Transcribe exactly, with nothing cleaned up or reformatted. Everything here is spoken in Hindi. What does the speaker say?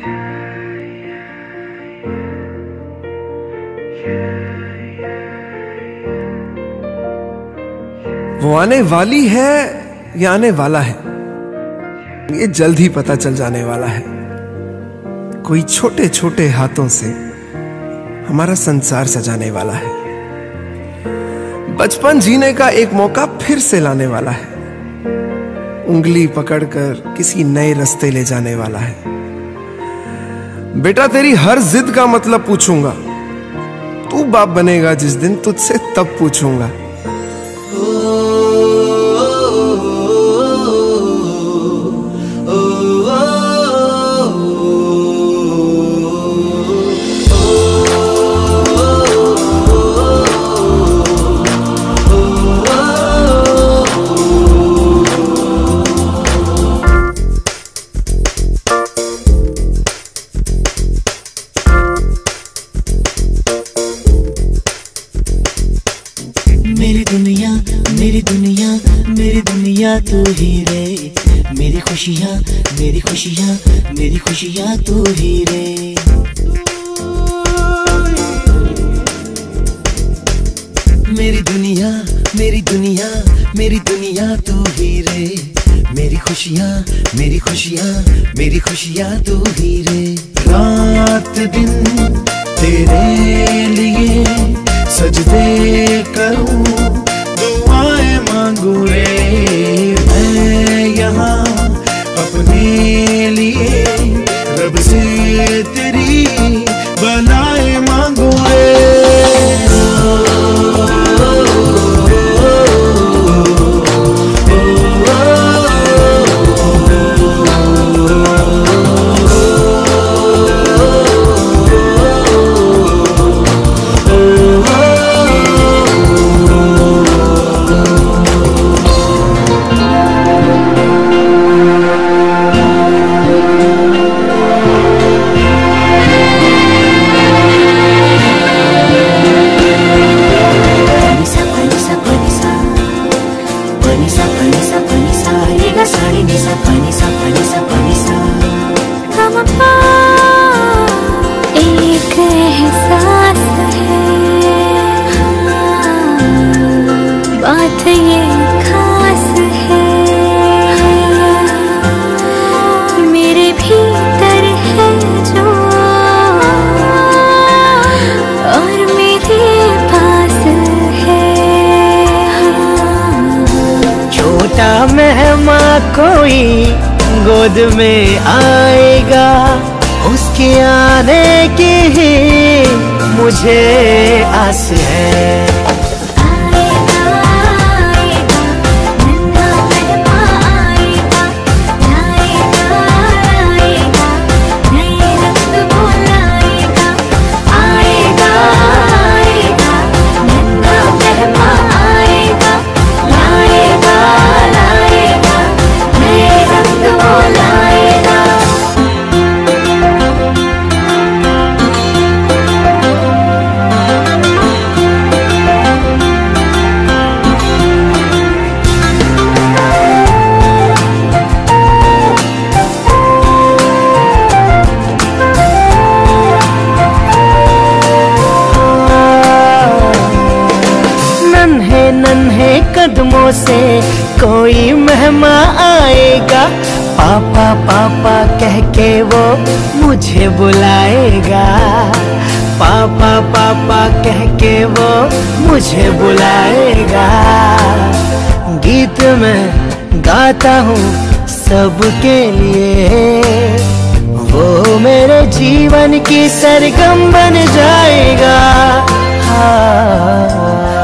वो आने वाली है या आने वाला है, ये जल्द ही पता चल जाने वाला है। कोई छोटे छोटे हाथों से हमारा संसार सजाने वाला है। बचपन जीने का एक मौका फिर से लाने वाला है। उंगली पकड़कर किसी नए रास्ते ले जाने वाला है। बेटा तेरी हर जिद का मतलब पूछूंगा, तू बाप बनेगा जिस दिन तुझसे तब पूछूंगा। मेरी दुनिया मेरी दुनिया मेरी दुनिया तू ही रे। मेरी खुशियाँ मेरी खुशियाँ मेरी खुशियाँ तू ही रे। मेरी दुनिया मेरी दुनिया मेरी दुनिया तू ही रे। मेरी खुशियाँ मेरी खुशियाँ मेरी खुशियाँ तू ही रे। रात दिन तेरे लिए सजदे करूं, दुआएं मांगू रे। मैं यहाँ अपने लिए रब से तेरी भलाई मांगू रे। एक एहसास है, बात ये खास है। मेरे भीतर है जो और मेरे पास है। छोटा मेहमान कोई गोद में आएगा, उसके आने की ही मुझे आस है। नन्हे कदमों से कोई मेहमान आएगा, पापा पापा कह के वो मुझे बुलाएगा। पापा पापा कह के वो मुझे बुलाएगा। गीत मैं गाता हूँ सबके लिए, वो मेरे जीवन की सरगम बन जाएगा। हाँ